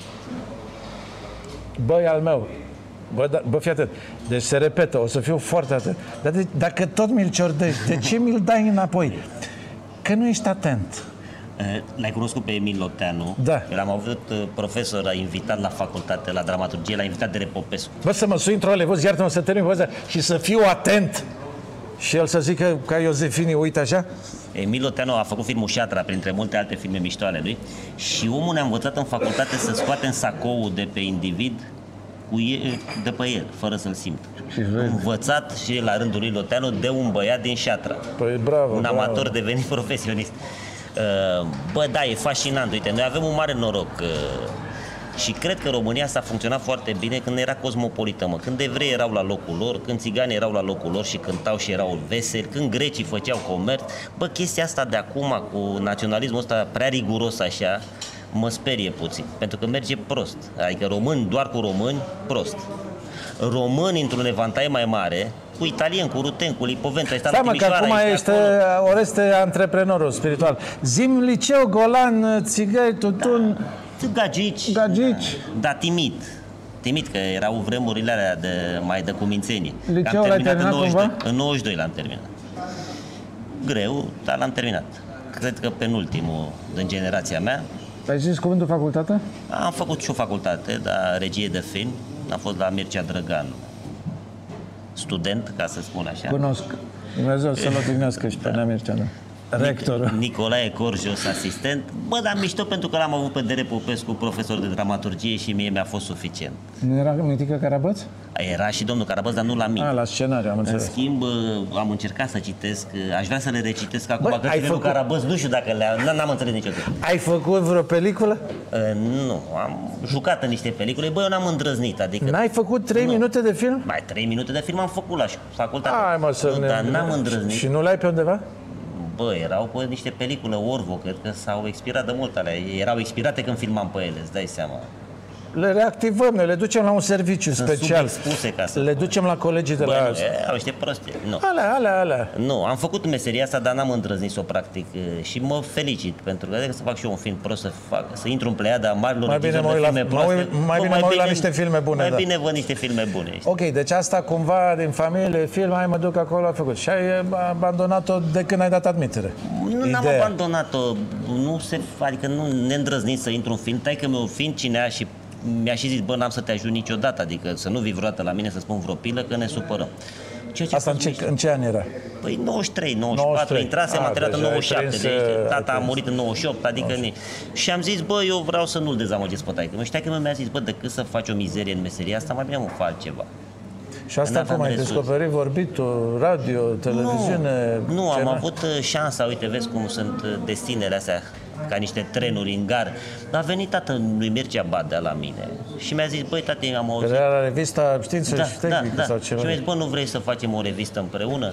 băi, al meu. Bă, fii atent. Deci se repetă, o să fiu foarte atent. Dar dacă tot mi-l ciordești, de ce mi-l dai înapoi? Că nu ești atent. L-ai cunoscut pe Emil Loteanu? Da. L-am avut profesor, a invitat la facultate, la dramaturgie, l-a invitat de Popescu. Bă, să mă sui într-o levăz, iartă-mă să termin povestea și să fiu atent. Și el să zică ca Iosefini, uite așa? Emil Loteanu a făcut filmul Șatra, printre multe alte filme mișto ale lui, și omul ne-a învățat în facultate să scoatem sacoul de pe individ de pe el, fără să-l simt. Învățat și la rândul lui Loteanu de un băiat din Șatra. Păi bravo, un amator devenit profesionist. Bă, da, e fascinant. Uite, noi avem un mare noroc și cred că România s-a funcționat foarte bine când era cosmopolită, mă. Când evrei erau la locul lor, când țiganii erau la locul lor și cântau și erau veseli, când grecii făceau comerț. Bă, chestia asta de acum cu naționalismul ăsta prea riguros așa, mă sperie puțin, pentru că merge prost. Adică români doar cu români, prost. Români într-un evantai mai mare, cu italien, cu ruten, cu lipoven, da, mă, că acum este Oreste antreprenorul spiritual. Zim, liceu, golan, țigăi, tutun... Gagici. Da, timid. Timid, că erau vremurile alea de cumințenii. Liceul l-ai terminat cumva? În 92 l-am terminat. Greu, dar l-am terminat. Cred că penultimul din generația mea. Ai zis cuvântul facultate? Am făcut și o facultate, dar regie de film. Am fost la Mircea Drăgan, student, ca să spun așa. Cunosc. Dumnezeu să-l odihnească și pe Nea Mircea, da. Rectorul. Nicolae Corjos, asistent. Bă, dar mișto pentru că l-am avut pe Dere Popescu, profesor de dramaturgie, și mie mi-a fost suficient. Nu era Mitică Carabăț? Era și domnul Carabăț, dar nu la mine. La scenariu, am înțeles. În schimb, am încercat să citesc, aș vrea să le recitesc acum, că lui Carabăț, nu știu dacă n-am înțeles niciodată. Ai făcut vreo peliculă? Nu, am jucat în niște pelicule, bă, eu n-am îndrăznit, adică... N-ai făcut 3 minute de film? Mai 3 minute de film am făcut la facultate. Hai, mă, dar n-am îndrăznit. Și nu l-ai pe undeva? Bă, erau pe niște pelicule Orvo, cred că s-au expirat de mult alea. Erau expirate când filmam pe ele, îți dai seama. Le reactivăm, le ducem la un serviciu special. Ca să le ducem la colegii de la... Au niște prostii. Nu. Alea. Nu, am făcut meseria asta, dar n-am îndrăznit să o practic și mă felicit pentru că să fac și eu un film prost, să intru în pleiada marilor regizori de filme proaste. Mai bine mă uit la niște filme bune. Mai bine văd niște filme bune. Ok, deci asta cumva din familie, film, hai mă duc acolo, a făcut. Și ai abandonat-o de când ai dat admitere? Nu, n-am abandonat-o. Adică nu ne îndrăznit să intru în film. Taică-meu fiind cinea și mi-a și zis, bă, n-am să te ajut niciodată, adică să nu vii vreodată la mine să spun vreo pilă, că ne supărăm. Asta în ce an era? Păi 93, 94, intrasem, am terminat în 97, deci tata a murit în 98, adică... Și am zis, bă, eu vreau să nu-l dezamăgesc pe taică-meu. Și taică-meu mi-a zis, bă, decât să faci o mizerie în meseria asta, mai bine mă fac altceva. Și asta cum ai descoperit? Vorbitul, radio, televiziune? Nu, am avut șansa, uite, vezi cum sunt destinele astea, ca niște trenuri în gar. A venit tatăl lui Mircea Badea la mine și mi-a zis, băi, tate, am auzit... Era la revista Știință și Tehnică sau ceva. Și mi-a zis, bă, nu vrei să facem o revistă împreună?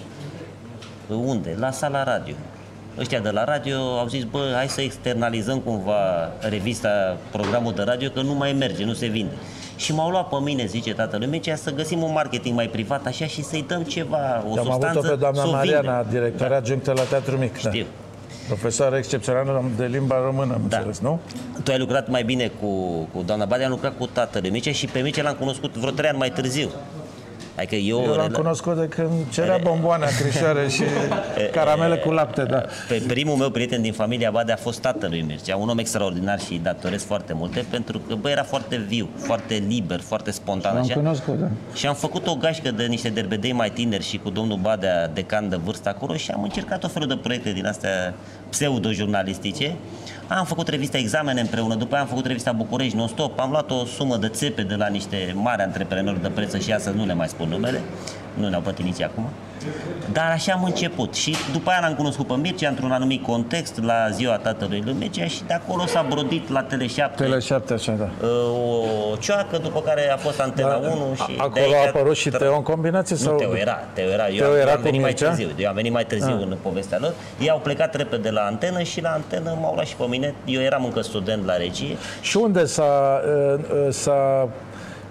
Unde? La Sala Radio. Ăștia de la radio au zis, bă, hai să externalizăm cumva revista, programul de radio, că nu mai merge, nu se vinde. Și m-au luat pe mine, zice tatălui Mircea, să găsim un marketing mai privat, așa, și să-i dăm ceva, o substanță. Am avut-o pe doamna Mariana, directoarea adjunctă la Teatru Mic. Știu. Profesoară excepțională de limba română, am înțeles, nu? Tu ai lucrat mai bine cu doamna Badea, am lucrat cu tatălui Mircea și pe Mircea l-am cunoscut vreo 3 ani mai târziu. Adică eu l-am cunoscut de când cerea bomboane, acrișoare și caramele cu lapte, da. Pe primul meu prieten din familia Badea a fost tatălui Mircea, un om extraordinar și datoresc foarte multe, pentru că, bă, era foarte viu, foarte liber, foarte spontan. L-am cunoscut, da. Și am făcut o gașcă de niște derbedei mai tineri și cu domnul Badea, decan de vârstă acolo, și am încercat o felul de proiecte din astea pseudo-jurnalistice. Am făcut revista Examene împreună, după aia am făcut revista București Non-Stop, am luat o sumă de țepe de la niște mari antreprenori de presă și astăzi nu le mai spun numele, nu ne-au plătit nici acum. Dar așa am început și după aia l-am cunoscut pe Mircea într-un anumit context la ziua tatălui lui Mircea și de acolo s-a brodit la Tele7. Tele7, așa, da. O cioacă, după care a fost Antena 1 și acolo a apărut și Teo în combinație? Nu, sau? Teo era. Eu am venit mai târziu. Eu am venit mai târziu în povestea lor. Ei au plecat repede la Antenă și la Antenă m-au luat și pe mine. Eu eram încă student la regie. Și unde s-a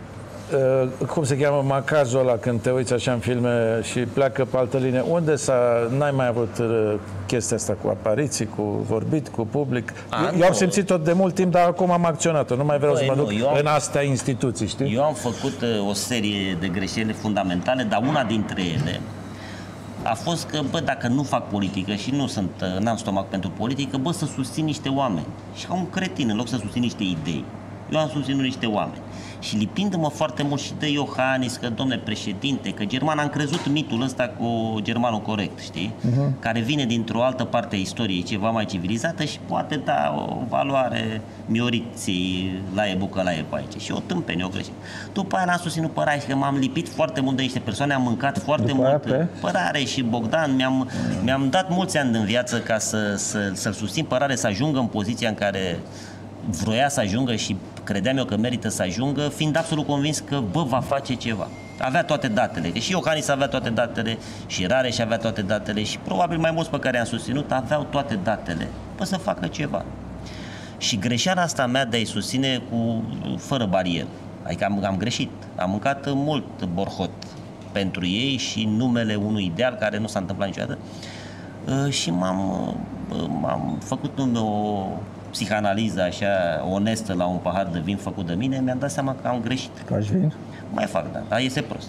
cum se cheamă macazul ăla când te uiți așa în filme și pleacă pe altă linie? Unde n-ai mai avut chestia asta cu apariții, cu vorbit, cu public? Eu am simțit-o de mult timp, dar acum am acționat-o. Nu mai vreau să mă duc în astea instituții, știi? Eu am făcut o serie de greșeli fundamentale, dar una dintre ele a fost că, bă, dacă nu fac politică și n-am stomac pentru politică, bă, să susțin niște oameni. Și ca un cretin, în loc să susțin niște idei, eu am susținut niște oameni. Și lipindu-mă foarte mult și de Iohannis, că, domne președinte, că German, am crezut mitul ăsta cu germanul corect, știi? Care vine dintr-o altă parte a istoriei, ceva mai civilizată și poate da o valoare mioriții la ebucă la pe aici. Și o tâmpenie, o greșeală. După aia n-am susținut pe Rareș, că m-am lipit foarte mult de niște persoane, am mâncat foarte mult pe Rareș și Bogdan. Mi-am dat mulți ani în viață ca să-l susțin pe Rareș să ajungă în poziția în care vroia să ajungă și credeam eu că merită să ajungă, fiind absolut convins că, bă, va face ceva. Avea toate datele, că și Iohannis avea toate datele, și Rareș avea toate datele și probabil mai mulți pe care am susținut aveau toate datele, bă, să facă ceva. Și greșeala asta mea de a-i susține fără barieră, adică am greșit, am mâncat mult borhot pentru ei și în numele unui ideal care nu s-a întâmplat niciodată și m-am făcut o psihanaliză așa onestă la un pahar de vin făcut de mine, mi-am dat seama că am greșit. Faci vin? Mai fac, da, dar iese prost.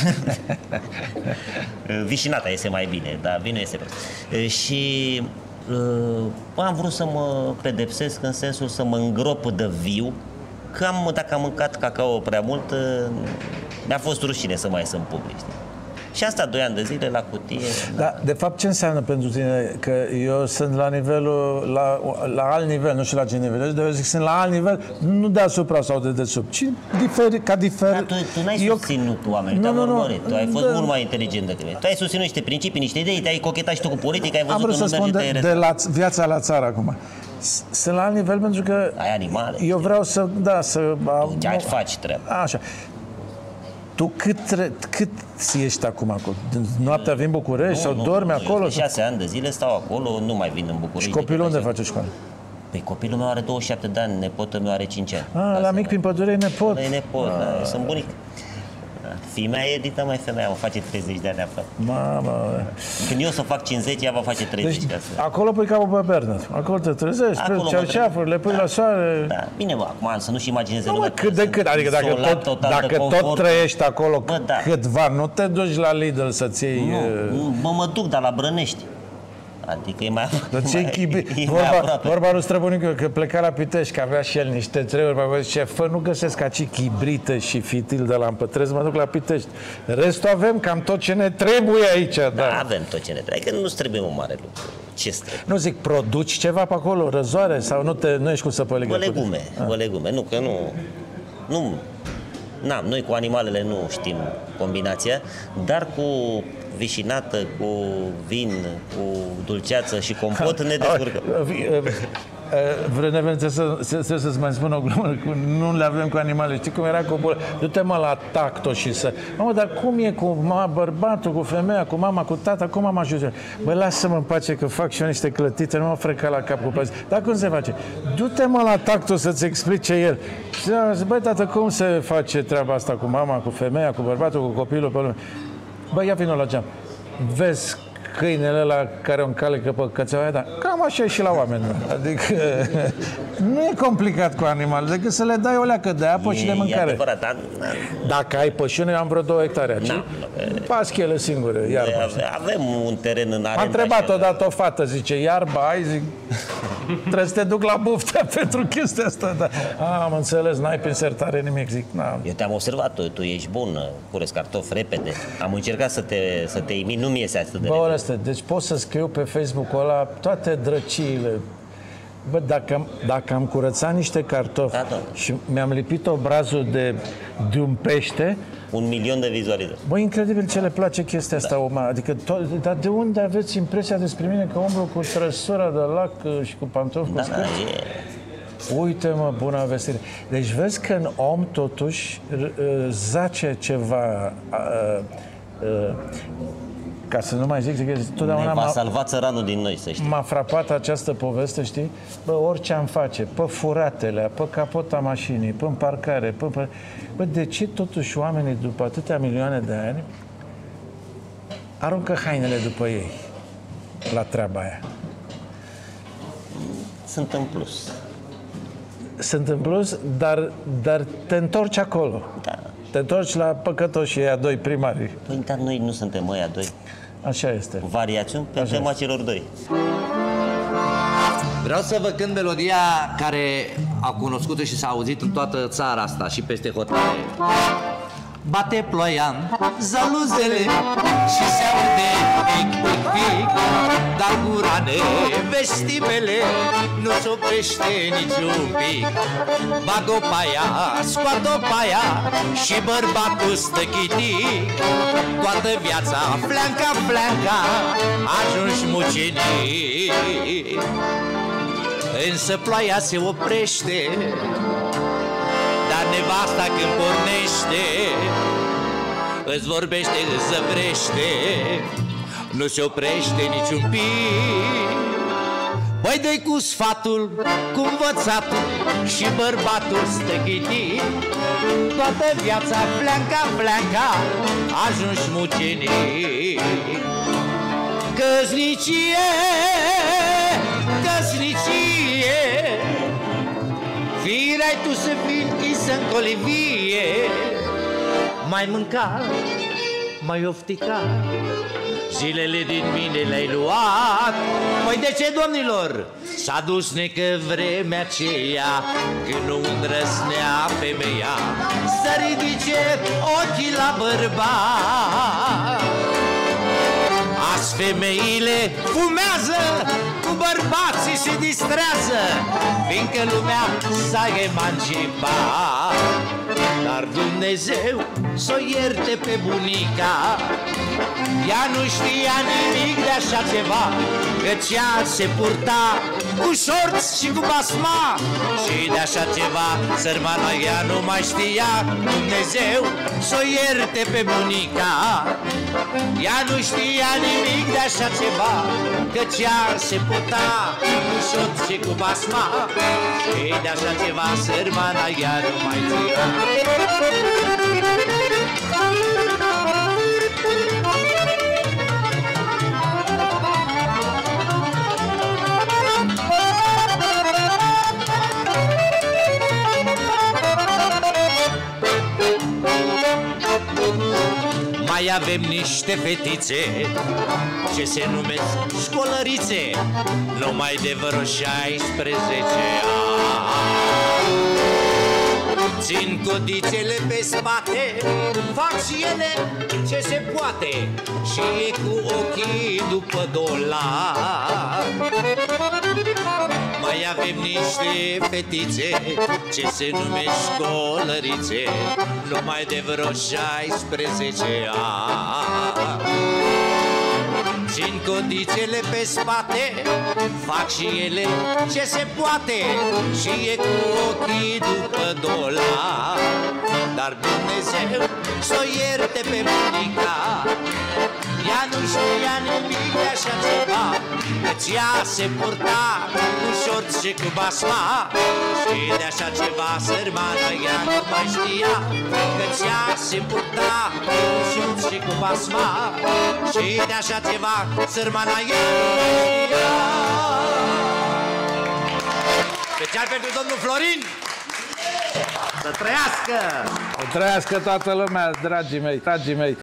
Vișinata iese mai bine, dar vinul iese prost. Și am vrut să mă pedepsesc în sensul să mă îngrop de viu, că dacă am mâncat cacao prea mult, mi-a fost rușine să mai ies în public, știi? Și asta 2 ani de zile la cutie. Da, de fapt, ce înseamnă pentru tine? Că eu sunt la nivelul, la alt nivel, nu știu la ce nivel, dar eu zic sunt la alt nivel, nu deasupra sau de desubt, ci ca diferit. Dar tu n-ai susținut oamenii, te-am urmărit, tu ai fost mult mai inteligent decât mine. Tu ai susținut niște principii, niște idei, te-ai cochetat și tu cu politica, ai văzut că nu merge, te-ai de la viața la țară acum. Sunt la alt nivel pentru că ai animale. Eu vreau să, ai faci treaba. Așa. Tu cât ești acum acolo? Noaptea vin în București sau dormi acolo? De 6 ani de zile stau acolo, nu mai vin în București. Și copilul unde face școală? Păi copilul meu are 27 de ani, nepotul meu are 5 ani. La mic prin pădure e nepot. E nepot, da, sunt bunic. Fimea e edită, mai femeia, mă face 30 de ani aproape. Mamă. Când eu să fac 50, ea va face 30. Deci, acolo pui capul pe pernă. Acolo te trezești, cearșafuri, le pui la soare. Da, bine, bă, acum să nu-și imagineze lumea. Cât de cât, adică dacă tot trăiești acolo câtva, nu te duci la Lidl să-ți iei... Nu, mă duc, dar la Brănești. Adică e mai vorba lui străbunicul că pleca la Pitești, că avea și el niște treburi, mă zice, nu găsesc aici chibrită și fitil de lampă, trebuie să mă duc la Pitești. Restul avem cam tot ce ne trebuie aici. Da, avem tot ce ne trebuie, că nu-ți trebuie un mare lucru. Ce trebuie? Nu zic, produci ceva pe acolo, răzoare, sau nu ești cu săpăligă? Legume, nu, că nu, noi cu animalele nu știm combinația, dar cu vișinată, cu vin, cu dulceață și compot ne descurcăm. Trebuie să-ți mai spun o glumă, nu le avem cu animale. Știi cum era cu du-te mă la tacto și să... Mă, dar cum e cu bărbatul, cu femeia, cu mama, cu tata, cum am ajuns? Băi, lasă-mă în pace că fac și eu niște clătite, nu mă freca la cap cu păzi. Dar cum se face? Du-te mă la tacto să-ți explice el. Și zic, băi, tată, cum se face treaba asta cu mama, cu femeia, cu bărbatul, cu copilul, pe lume? Băi, ia vină la geam. Vezi câinele ăla care o încalecă pe cățeaua aia, dar cam așa e și la oameni. Adică nu e complicat cu animale, decât să le dai o leacă de apă și de mâncare. Adevărat, dar... Dacă ai pășune, am vreo 2 hectare aici. Pasc ele singure, iarba. Avem un teren în arendă. Am întrebat odată o fată, zice, iarba ai? Zic, trebuie să te duc la buftea pentru chestia asta. Dar, am înțeles, n-ai prin sertare nimic. Zic, eu te-am observat, tu ești bun, curezi cartofi repede. Am încercat să te imit, nu mi iese atât de repede. Deci pot să scriu pe Facebook-ul ăla toate drăciile. Bă, dacă am curățat niște cartofi și mi-am lipit obrazul de un pește... 1 milion de vizualizări. Bă, incredibil ce le place chestia asta, adică, dar de unde aveți impresia despre mine că umblu cu trăsura de lac și cu pantofi cu scârți? Uite-mă, bună vestire. Deci vezi că în om totuși zace ceva... Ca să nu mai zic că Ne totdeauna va salva țăranul din noi, să știi. m-a frapat această poveste, știi? Bă, orice am face, pe furatele, pe capota mașinii, pe parcare, Bă, de ce totuși oamenii, după atâtea milioane de ani, aruncă hainele după ei la treaba aia? Sunt în plus. Sunt în plus, dar te întorci acolo. Da. Te întorci la păcătoșii ăia doi primari. Păi, dar noi nu suntem ăia doi. Așa este. Variațiuni pe tema celor doi. Vreau să vă cânt melodia care a cunoscut-o și s-a auzit în toată țara asta și peste hotare. Bate ploaia în zaluzele și se aude pic, pic, pic, dar gura nevestimele nu se oprește niciun pic. Bag-o pe aia, scoat-o pe aia și bărbatul stă chitic. Toată viața, flanca, flanca, ajungi mucenic. Însă ploaia se oprește, dar nevasta când pornește îți vorbește, îți zăvrește, nu se oprește niciun pic. Băi, dă-i cu sfatul, cu învățatul și bărbatul stă chitit. Toată viața, flanca, flanca, ajungi mucenic. Căsnicie, căsnicie, firai tu să fii închisă în colivie. Mai mânca, mai oftica, zilele din mine le-ai luat. Păi de ce, domnilor? S-a dus necă vremea aceea când nu îndrăznea femeia să ridice ochii la bărbat. Azi femeile fumează, cu bărbații se distrează, fiindcă lumea s-a emancipat. Dar Dumnezeu s-o ierte pe bunica, ea nu știa nimic de așa ceva, căci ea se purta cu șorți și cu basma. Și de așa ceva sărmana ea nu mai știa. Dumnezeu s-o ierte pe bunica, ea nu știa nimic de așa ceva, căci ea se purta cu șorți și cu basma. Și de așa ceva sărmana ea nu mai știa. Mai avem niște fetițe ce se numesc școlărițe, numai de vreo 16 ani. Țin codițele pe spate, fac și ele ce se poate și e cu ochii după dolar. Mai avem niște fetițe ce se numesc școlărițe, numai de vreo 16 ani. Țin codițele pe spate, fac și ele ce se poate și e cu ochii după dolar. Dar Dumnezeu s-o ierte pe bunica, ea nu știa nimic de așa ceva, căci ea se purta cu șorți și cu basma. Și de așa ceva sărmana ea nu mai știa, căci ea se purta cu șorți și cu basma. Și de așa ceva sărmana ea nu mai știa. Special pentru domnul Florin. Să trăiască! Să trăiască toată lumea, dragii mei, dragii mei!